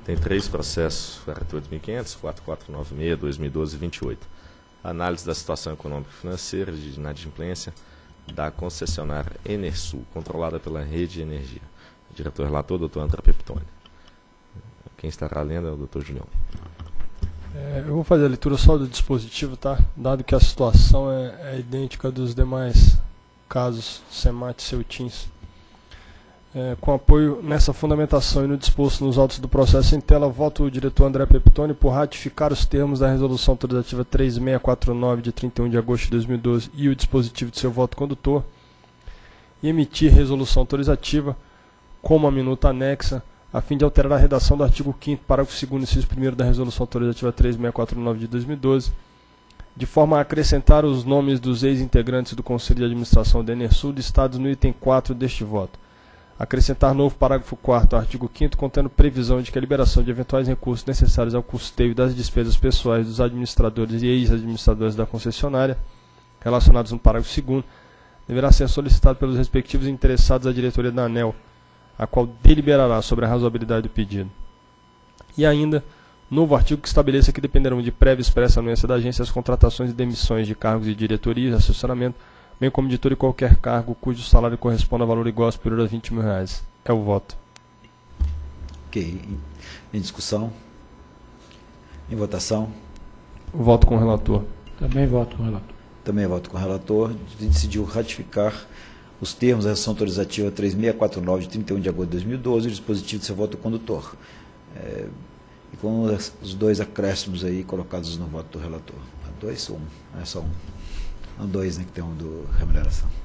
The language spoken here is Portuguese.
Tem 3 processos, 48.500, 4496, 2012 e 28. Análise da situação econômica e financeira de inadimplência da concessionária Enersul, controlada pela Rede de Energia. Diretor relator, doutor André Peptoni. Quem estará lendo é o doutor Julião. Eu vou fazer a leitura só do dispositivo, tá? Dado que a situação é idêntica dos demais casos SEMAT e Ceutins. Com apoio nessa fundamentação e no disposto nos autos do processo em tela, voto o diretor André Peptoni por ratificar os termos da Resolução Autorizativa 3649, de 31 de agosto de 2012, e o dispositivo de seu voto condutor, e emitir resolução autorizativa como a minuta anexa, a fim de alterar a redação do artigo 5º, parágrafo 2º, inciso 1º da Resolução Autorizativa 3649 de 2012, de forma a acrescentar os nomes dos ex-integrantes do Conselho de Administração da Enersul listados no item 4 deste voto. Acrescentar novo parágrafo 4º ao artigo 5º, contendo previsão de que a liberação de eventuais recursos necessários ao custeio das despesas pessoais dos administradores e ex-administradores da concessionária, relacionados no parágrafo 2º, deverá ser solicitado pelos respectivos interessados à diretoria da ANEEL, a qual deliberará sobre a razoabilidade do pedido. E ainda, novo artigo que estabeleça que dependerão de prévia e expressa anuência da agência as contratações e demissões de cargos de diretoria e assessoramento, bem como de todo e qualquer cargo cujo salário corresponda a valor igual ou superior a R$20.000. É o voto. Ok. Em discussão? Em votação? Voto com o relator. Também voto com o relator. Também voto com o relator. Decidiu ratificar os termos da Resolução Autorizativa 3649, de 31 de agosto de 2012, e o dispositivo de seu voto condutor. E com os 2 acréscimos aí colocados no voto do relator. 2 ou 1? É só 1. Não, 2, né, que tem um do remuneração.